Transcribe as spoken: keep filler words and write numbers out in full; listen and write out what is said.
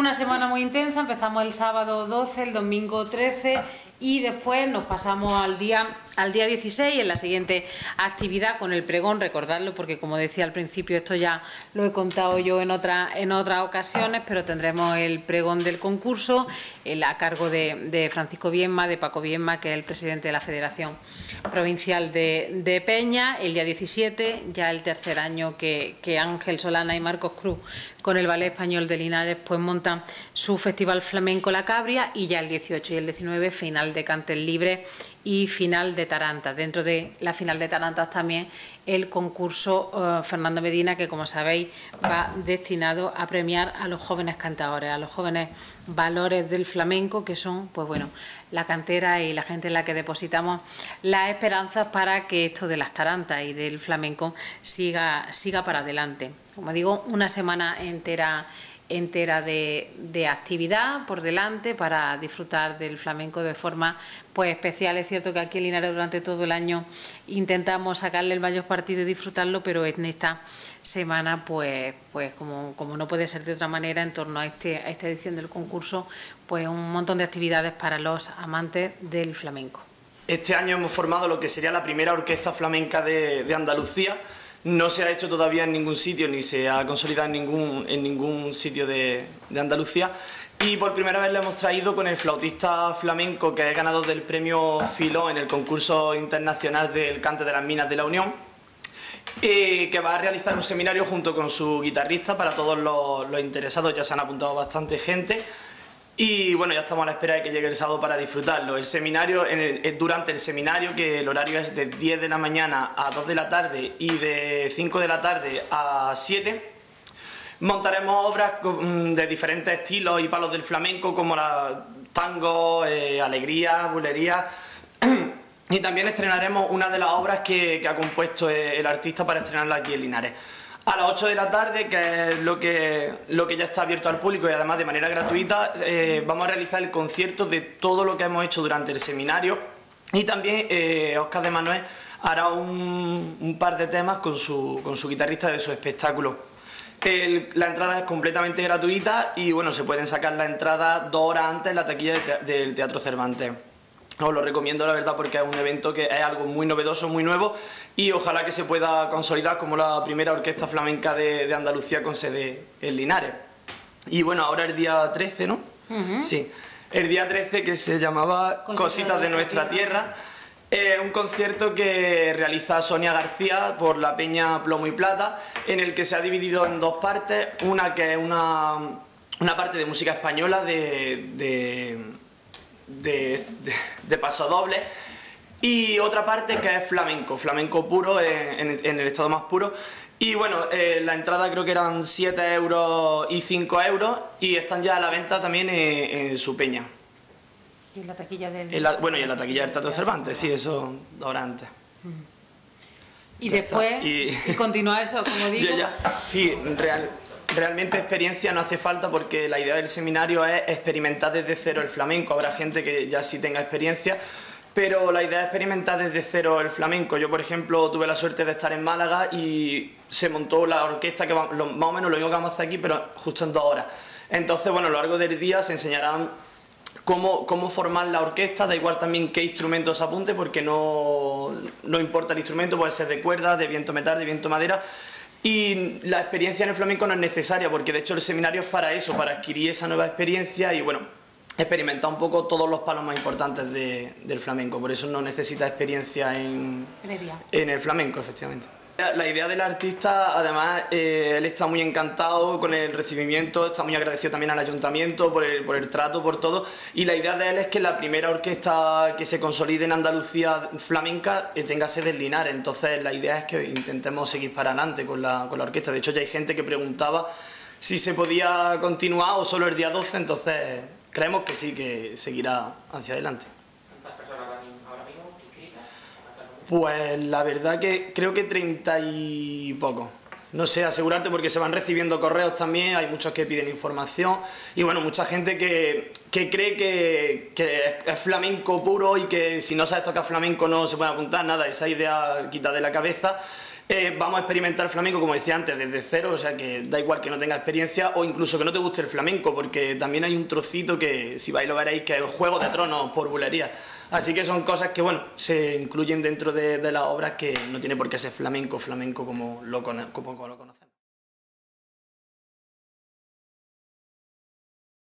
Una semana muy intensa, empezamos el sábado doce, el domingo trece y después nos pasamos al día, al día dieciséis en la siguiente actividad con el pregón, recordarlo porque como decía al principio esto ya lo he contado yo en, otra, en otras ocasiones, pero tendremos el pregón del concurso el, a cargo de, de Francisco Viedma, de Paco Viedma, que es el presidente de la Federación Provincial de, de Peña, el día diecisiete, ya el tercer año que, que Ángel Solana y Marcos Cruz con el Ballet Español de Linares pues montan su Festival Flamenco La Cabria, y ya el dieciocho y el diecinueve final de cantes libres y final de tarantas. Dentro de la final de tarantas también el concurso uh, Fernando Medina, que como sabéis va destinado a premiar a los jóvenes cantadores, a los jóvenes valores del flamenco, que son pues bueno la cantera y la gente en la que depositamos las esperanzas para que esto de las tarantas y del flamenco siga, siga para adelante. Como digo, una semana entera entera de, de actividad por delante para disfrutar del flamenco de forma pues especial. Es cierto que aquí en Linares durante todo el año intentamos sacarle el mayor partido y disfrutarlo, pero en esta semana pues pues como, como no puede ser de otra manera, en torno a, este, a esta edición del concurso, pues un montón de actividades para los amantes del flamenco. Este año hemos formado lo que sería la primera orquesta flamenca de, de Andalucía. No se ha hecho todavía en ningún sitio, ni se ha consolidado en ningún, en ningún sitio de, de Andalucía. Y por primera vez le hemos traído con el flautista flamenco que es ganador del premio Filó en el concurso internacional del cante de las minas de la Unión, eh, que va a realizar un seminario junto con su guitarrista para todos los, los interesados. Ya se han apuntado bastante gente. Y bueno, ya estamos a la espera de que llegue el sábado para disfrutarlo. El seminario, en el, es durante el seminario, que el horario es de diez de la mañana a dos de la tarde y de cinco de la tarde a siete, montaremos obras de diferentes estilos y palos del flamenco, como la tango, eh, alegría, bulería. Y también estrenaremos una de las obras que, que ha compuesto el artista para estrenarla aquí en Linares. A las ocho de la tarde, que es lo que, lo que ya está abierto al público y además de manera gratuita, eh, vamos a realizar el concierto de todo lo que hemos hecho durante el seminario, y también eh, Óscar de Manuel hará un, un par de temas con su, con su guitarrista de su espectáculo. El, la entrada es completamente gratuita y bueno, se pueden sacar la entrada dos horas antes en la taquilla de te, del Teatro Cervantes. Os lo recomiendo la verdad porque es un evento que es algo muy novedoso, muy nuevo, y ojalá que se pueda consolidar como la primera orquesta flamenca de, de Andalucía con sede en Linares. Y bueno, ahora el día trece, ¿no? Uh-huh. Sí, el día trece, que se llamaba Cositas, Cositas de nuestra tierra, es eh, un concierto que realiza Sonia García por la Peña Plomo y Plata, en el que se ha dividido en dos partes, una que es una, una parte de música española de... de De, de, de pasodoble, y otra parte que es flamenco, flamenco puro en, en, en el estado más puro. Y bueno, eh, la entrada creo que eran siete euros y cinco euros, y están ya a la venta también en, en su peña. Y en la taquilla del... En la, bueno, y en la taquilla del Teatro Cervantes, sí, eso ahora antes. Y ya después, y, y continúa eso, como digo... Ya, ya. Sí, real. Realmente experiencia no hace falta, porque la idea del seminario es experimentar desde cero el flamenco. Habrá gente que ya sí tenga experiencia, pero la idea es experimentar desde cero el flamenco. Yo, por ejemplo, tuve la suerte de estar en Málaga y se montó la orquesta, que va, lo, más o menos lo mismo que vamos a hacer aquí, pero justo en dos horas. Entonces, bueno, a lo largo del día se enseñarán cómo, cómo formar la orquesta, da igual también qué instrumento se apunte, porque no, no importa el instrumento, puede ser de cuerda, de viento metal, de viento madera. Y la experiencia en el flamenco no es necesaria, porque de hecho el seminario es para eso, para adquirir esa nueva experiencia y bueno, experimentar un poco todos los palos más importantes de, del flamenco. Por eso no necesita experiencia en, en el flamenco, efectivamente. La idea del artista, además, eh, él está muy encantado con el recibimiento, está muy agradecido también al ayuntamiento por el, por el trato, por todo, y la idea de él es que la primera orquesta que se consolide en Andalucía flamenca eh, tenga sede en Linares. Entonces la idea es que intentemos seguir para adelante con la, con la orquesta. De hecho ya hay gente que preguntaba si se podía continuar o solo el día doce, entonces creemos que sí, que seguirá hacia adelante. Pues la verdad que creo que treinta y poco. No sé, asegurarte, porque se van recibiendo correos también, hay muchos que piden información y bueno, mucha gente que, que cree que, que es flamenco puro y que si no sabes tocar flamenco no se puede apuntar, nada, esa idea quita de la cabeza. Eh, vamos a experimentar flamenco, como decía antes, desde cero, o sea que da igual que no tenga experiencia o incluso que no te guste el flamenco, porque también hay un trocito que, si vais lo veréis, que es el Juego de Tronos por bulería. Así que son cosas que, bueno, se incluyen dentro de, de las obras, que no tiene por qué ser flamenco, flamenco como lo, como lo conocemos.